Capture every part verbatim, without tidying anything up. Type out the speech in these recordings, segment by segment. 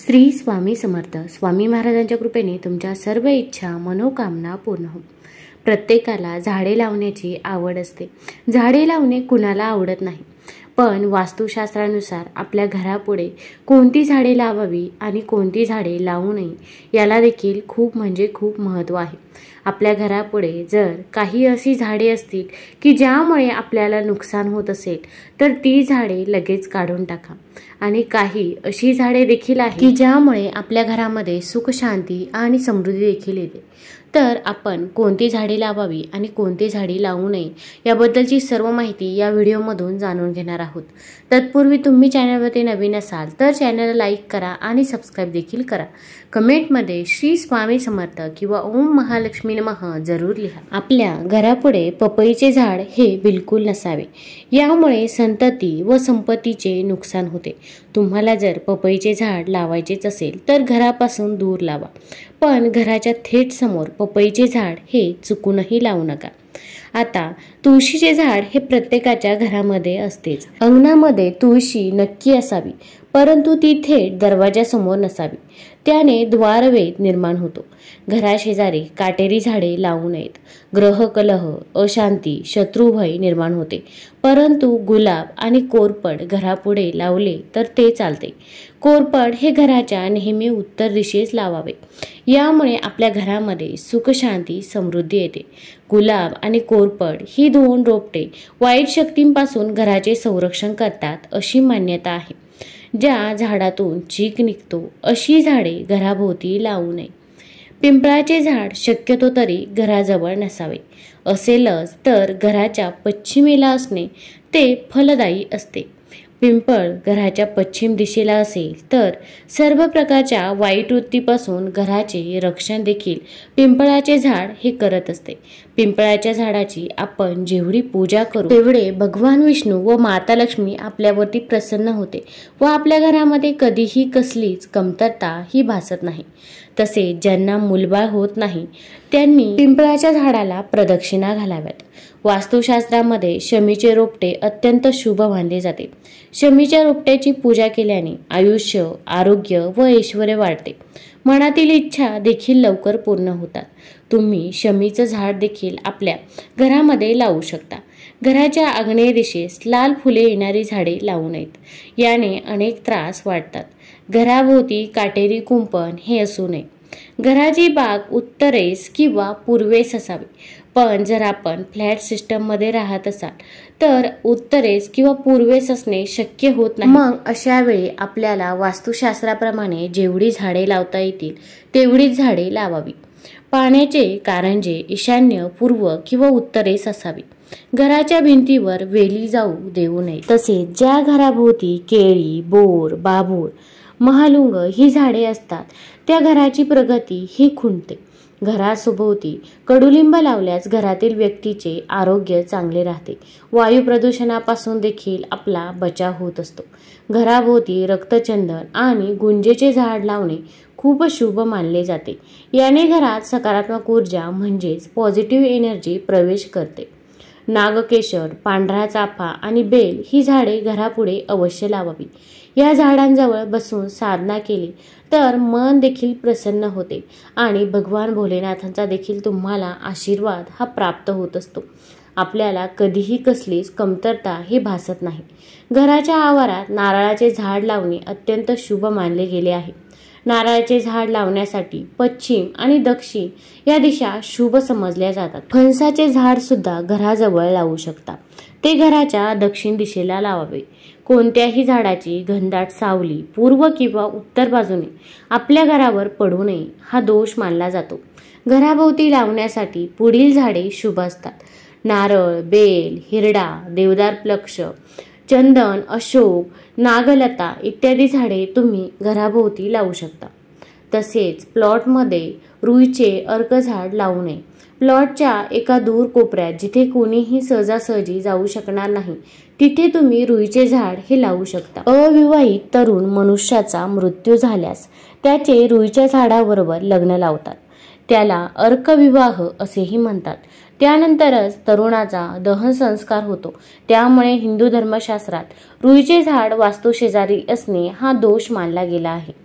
श्री स्वामी समर्थ. स्वामी महाराजांच्या कृपेने तुमच्या सर्व इच्छा मनोकामना पूर्ण हो. प्रत्येकाला झाडे लावण्याची आवड असते. झाडे लावणे कुणाला आवडत नाही, पण वास्तुशास्त्रानुसार आपल्या घरापुढे कोणती झाडे लावावी आणि कोणती झाडे लावू नये याला देखील खूप म्हणजे खूप महत्त्व आहे. आपल्या घरापुढे जर काही अशी झाडे असतील की ज्यामुळे आपल्याला नुकसान होत असेल तर ती झाडे लगेच काढून टाका. आणि काही अशी झाडे देखील आहेत की ज्यामुळे आपल्या घरामध्ये सुख शांती आणि समृद्धी देखील येते. तर आपण कोणती झाडे लावावी आणि कोणती झाडे लावू नये याबद्दलची सर्व माहिती या व्हिडिओमधून जाणून घेणार आहोत. तत्पूर्वी तुम्ही चॅनलवरती नवीन असाल तर चॅनलला लाईक करा आणि सबस्क्राईब देखील करा. कमेंटमध्ये श्री स्वामी समर्थ किंवा ओम महालक्ष्मी नमः जरूर लिहा. आपल्या घरापुढे पपईचे झाड हे बिलकुल नसावे. यामुळे संतती व संपत्तीचे नुकसान होते. तुम्हाला जर पपईचे झाड लावायचेच असेल तर घरापासून दूर लावा, पण घराच्या थेट समोर पपईचे झाड हे चुकूनही लावू नका. आता तुळशीचे झाड हे प्रत्येकाच्या घरामध्ये असतेच. अंगणामध्ये तुळशी नक्की असावी, परंतु ती थेट दरवाजासमोर नसावी. त्याने द्वारवेध निर्माण होतो. घराशेजारी काटेरी झाडे लावू नयेत. ग्रह कलह, अशांती, शत्रुभय निर्माण होते. परंतु गुलाब आणि कोरपड घरापुढे लावले तर ते चालते. कोरपड हे घराच्या नेहमी उत्तर दिशेस लावावे. यामुळे आपल्या घरामध्ये सुख शांती समृद्धी येते. गुलाब आणि कोरपड ही दोन रोपटे वाईट शक्तींपासून घराचे संरक्षण करतात अशी मान्यता आहे. ज्या झाडातून चीक निघतो अशी झाडे घराभोवती लावू नये. पिंपळाचे झाड शक्यतो तरी घराजवळ नसावे. असेलच तर घराच्या पश्चिमेला असणे ते फलदायी असते. पिंपळ घराच्या पश्चिम दिशेला असेल तर सर्व प्रकारच्या वाईट वृत्तीपासून घराचे रक्षण देखील पिंपळाचे झाड हे करत असते. पिंपळाच्या झाडाची आपण जेवढी पूजा करू तेवढे भगवान विष्णू व माता लक्ष्मी आपल्यावरती प्रसन्न होते व आपल्या घरामध्ये कधीही कसलीच कमतरता ही भासत नाही. तसेच ज्यांना मुलबाळ होत नाही त्यांनी पिंपळाच्या झाडाला प्रदक्षिणा घालाव्यात. वास्तुशास्त्रामध्ये शमीचे रोपटे अत्यंत शुभ मानले जाते. शमीच्या रोपट्याची पूजा केल्याने आयुष्य, आरोग्य व ऐश्वर्य वाढते. मनातील इच्छा देखील लवकर पूर्ण होतात. तुम्ही शमीचं झाड देखील आपल्या घरामध्ये लावू शकता. घराच्या आग्नेय दिशेस लाल फुले येणारी झाडे लावू नयेत. याने अनेक त्रास वाढतात. घराभोवती काटेरी कुंपण हे असू नये. घराची बाग उत्तरेस किंवा पूर्वेस असावी. पण जर आपण फ्लॅट सिस्टममध्ये राहत असाल तर उत्तरेस किंवा पूर्वेस असणे शक्य होत नाही. मग अशा वेळी आपल्याला वास्तुशास्त्राप्रमाणे जेवढी झाडे लावता येतील तेवढीच झाडे लावावी. पाण्याचे कारंजे ईशान्य, पूर्व किंवा उत्तरेस असावी. घराच्या भिंतीवर वेली जाऊ देऊ नये. तसेच ज्या घराभोवती केळी, बोर, बाभूळ, महालुंग ही झाडे असतात त्या घराची प्रगती ही खुंटते. घरासभोवती कडुलिंब लावल्यास घरातील व्यक्तीचे आरोग्य चांगले राहते. वायू प्रदूषणापासून देखील आपला बचाव होत असतो. घराभोवती रक्तचंदन आणि गुंजेचे झाड लावणे खूप शुभ मानले जाते. याने घरात सकारात्मक ऊर्जा म्हणजेच पॉझिटिव्ह एनर्जी प्रवेश करते. नागकेशर, पांढरा चाफा आणि बेल ही झाडे घरापुढे अवश्य लावावी. या झाडांजवळ बसून साधना केली तर मन देखील प्रसन्न होते आणि भगवान भोलेनाथांचा देखील तुम्हाला आशीर्वाद हा प्राप्त होत असतो. आपल्याला कधीही कसलीच कमतरता ही भासत नाही. घराच्या आवारात नारळाचे झाड लावणे अत्यंत शुभ मानले गेले आहे. नारळाचे झाड लावण्यासाठी पश्चिम आणि दक्षिण या दिशा शुभ समजल्या जातात. फणसाचे झाड सुद्धा घराजवळ लावू शकता. ते घराच्या दक्षिण दिशेला लावावे. कोणत्याही झाडाची घनदाट सावली पूर्व किंवा उत्तर बाजूने आपल्या घरावर पडू नये हा दोष मानला जातो. घराभोवती लावण्यासाठी पुढील झाडे शुभ असतात. नारळ, बेल, हिरडा, देवदार वृक्ष, चंदन, अशोक, नागलता इत्यादी झाडे तुम्ही घराभोवती लावू शकता. तसेच प्लॉटमध्ये रुईचे अर्क झाड लावू नये. प्लॉटच्या एका दूर कोपऱ्यात जिथे कोणीही सहजासहजी जाऊ शकणार नाही तिथे तुम्ही रुईचे झाड हे लावू शकता. अविवाहित तरुण मनुष्याचा मृत्यू झाल्यास त्याचे रुईच्या झाडाबरोबर लग्न लावतात. त्याला अर्कविवाह असेही म्हणतात. त्यानंतरच तरुणाचा दहन संस्कार होतो. त्यामुळे हिंदू धर्मशास्त्रात रुईचे झाड वास्तुशेजारी असणे हा दोष मानला गेला आहे.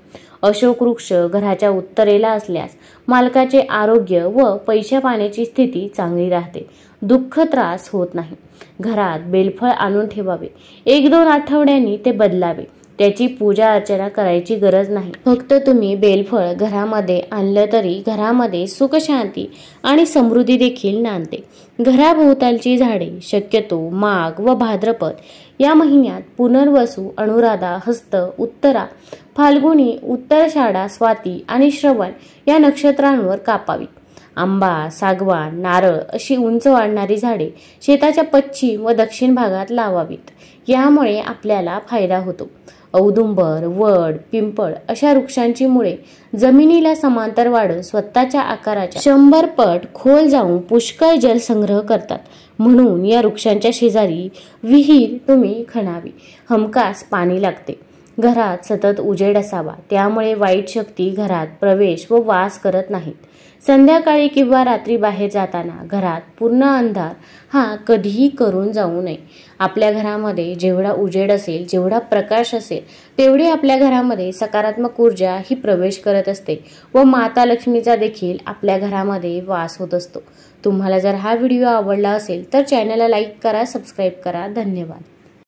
अशोक वृक्ष घराच्या उत्तरेला असल्यास मालकाचे आरोग्य व पैशा पाण्याची स्थिती चांगली राहते, दुःख त्रास होत नाही। घरात बेलफळ आणून ठेवावे, एक दोन आठवड्यांनी ते बदलावे, त्याची पूजा अर्चना करायची गरज नाही। फक्त तुम्ही बेलफळ घरामध्ये आणलं तरी घरामध्ये सुख शांती आणि समृद्धी देखील नांदते। घराभोवतालची झाडे शक्यतो माघ व भाद्रपद या महिन्यात पुनर्वसू, अनुराधा, हस्त, उत्तरा, फाल्गुनी, उत्तराषाढा, स्वाती आणि श्रवण या नक्षत्रांवर कापावी। आंबा, सागवान, नारळ अशी उंच वाढणारी झाडे शेताच्या पश्चिम व दक्षिण भागात लावावीत, यामुळे आपल्याला फायदा होतो। औदुंबर, वड, पिंपळ अशा वृक्षांची मुळे जमिनीला समांतर वाढत स्वतःच्या आकाराच्या शंभर पट खोल जाऊन पुष्कळ जल संग्रह करतात, म्हणून या वृक्षांच्या शेजारी विहीर तुम्ही खणावी, हमखास पाणी लागते। घरात सतत उजेड असावा, त्यामुळे वाईट शक्ती घरात प्रवेश व वास करत नाहीत। संध्याकाळी किंवा रात्री बाहेर जाताना घरात पूर्ण अंधार हा कधीही करून जाऊ नये। आपल्या घरामध्ये जेवढा उजेड असेल, जेवढा प्रकाश असेल, तेवढी आपल्या घरामध्ये सकारात्मक ऊर्जा ही प्रवेश करत असते व माता लक्ष्मीचा देखील आपल्या घरामध्ये वास होत असतो। तुम्हाला जर हा व्हिडिओ आवडला असेल तर चॅनलला लाईक करा, सबस्क्राईब करा। धन्यवाद।